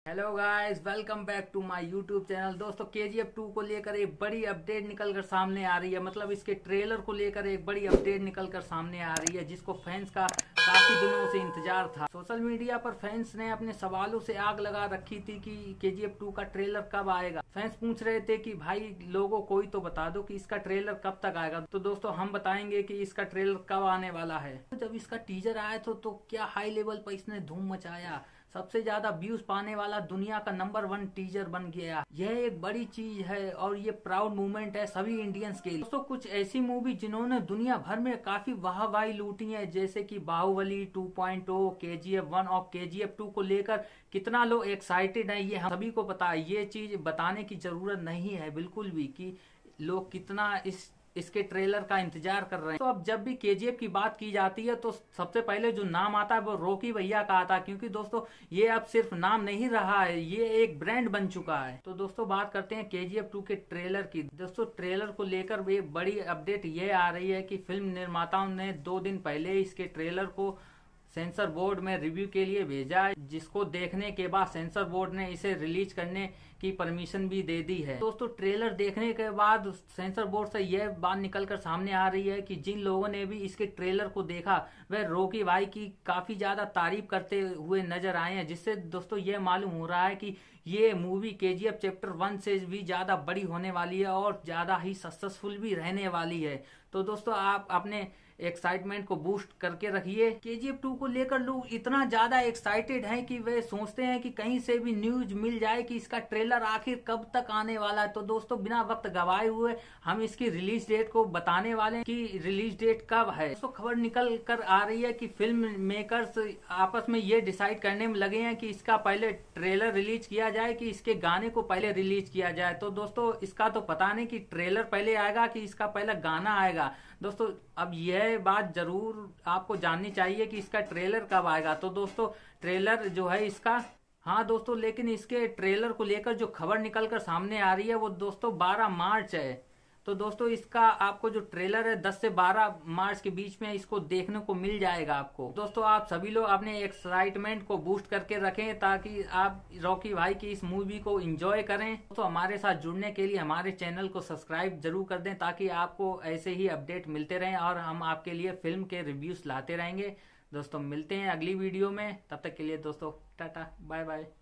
Hello guys, welcome back to my YouTube channel. दोस्तों KGF 2 को लेकर एक बड़ी अपडेट निकल कर सामने आ रही है। मतलब इसके ट्रेलर को लेकर एक बड़ी अपडेट निकल कर सामने आ रही है, जिसको फैंस का काफी दिनों से इंतजार था। सोशल मीडिया पर फैंस ने अपने सवालों से आग लगा रखी थी कि KGF 2 का ट्रेलर कब आएगा। फैंस पूछ रहे थे कि भाई लोगों कोई तो बता दो कि इसका ट्रेलर कब तक आएगा। तो दोस्तों हम बताएंगे कि इसका ट्रेलर कब आने वाला है। जब इसका टीजर आया तो क्या हाई लेवल पर इसने धूम मचाया। सबसे ज्यादा व्यूज पाने वाला दुनिया का नंबर 1 टीजर बन गया। यह एक बड़ी चीज है और ये प्राउड मूवमेंट है सभी इंडियंस के लिए। दोस्तों कुछ ऐसी मूवी जिन्होंने दुनिया भर में काफी वाहवाही लूटी है, जैसे कि बाहुबली 2.0, KGF 1 और KGF 2 को लेकर कितना लोग एक्साइटेड है, ये हम सभी को पता है। ये चीज बताने की जरूरत नहीं है बिल्कुल भी कि लोग कितना इसके ट्रेलर का इंतजार कर रहे हैं। तो अब जब भी KGF की बात की जाती है तो सबसे पहले जो नाम आता है वो रॉकी भैया का आता है, क्योंकि दोस्तों ये अब सिर्फ नाम नहीं रहा है, ये एक ब्रांड बन चुका है। तो दोस्तों बात करते हैं KGF 2 के ट्रेलर की। दोस्तों ट्रेलर को लेकर एक बड़ी अपडेट ये आ रही है कि फिल्म निर्माताओं ने 2 दिन पहले इसके ट्रेलर को सेंसर बोर्ड में रिव्यू के लिए भेजा है, जिसको देखने के बाद सेंसर बोर्ड ने इसे रिलीज करने की परमिशन भी दे दी है। दोस्तों ट्रेलर देखने के बाद सेंसर बोर्ड से यह बात निकलकर सामने आ रही है कि जिन लोगों ने भी इसके ट्रेलर को देखा वह रॉकी भाई की काफी ज्यादा तारीफ करते हुए नजर आए हैं, जिससे दोस्तों यह मालूम हो रहा है कि ये मूवी KGF चैप्टर 1 से भी ज्यादा बड़ी होने वाली है और ज्यादा ही सक्सेसफुल भी रहने वाली है। तो दोस्तों आप अपने एक्साइटमेंट को बूस्ट करके रखिए। KGF 2 को लेकर लोग इतना ज्यादा एक्साइटेड हैं कि वे सोचते हैं कि कहीं से भी न्यूज मिल जाए कि इसका ट्रेलर आखिर कब तक आने वाला है। तो दोस्तों बिना वक्त गवाए हुए हम इसकी रिलीज डेट को बताने वाले हैं कि रिलीज डेट कब है। दोस्तों खबर निकल कर आ रही है कि फिल्म मेकर्स आपस में ये डिसाइड करने में लगे हैं कि इसका पहले ट्रेलर रिलीज किया जाए कि इसके गाने को पहले रिलीज किया जाए। तो दोस्तों इसका तो पता नहीं कि ट्रेलर पहले आएगा कि इसका पहले गाना आएगा। दोस्तों अब यह बात जरूर आपको जाननी चाहिए कि इसका ट्रेलर कब आएगा। तो दोस्तों ट्रेलर जो है इसका, हाँ दोस्तों, लेकिन इसके ट्रेलर को लेकर जो खबर निकलकर सामने आ रही है वो दोस्तों 12 मार्च है। तो दोस्तों इसका आपको जो ट्रेलर है 10 से 12 मार्च के बीच में इसको देखने को मिल जाएगा आपको। दोस्तों आप सभी लोग अपने एक्साइटमेंट को बूस्ट करके रखें ताकि आप रॉकी भाई की इस मूवी को एंजॉय करें। तो हमारे साथ जुड़ने के लिए हमारे चैनल को सब्सक्राइब जरूर कर दें ताकि आपको ऐसे ही अपडेट मिलते रहें और हम आपके लिए फिल्म के रिव्यूज लाते रहेंगे। दोस्तों मिलते हैं अगली वीडियो में, तब तक के लिए दोस्तों टाटा बाय बाय।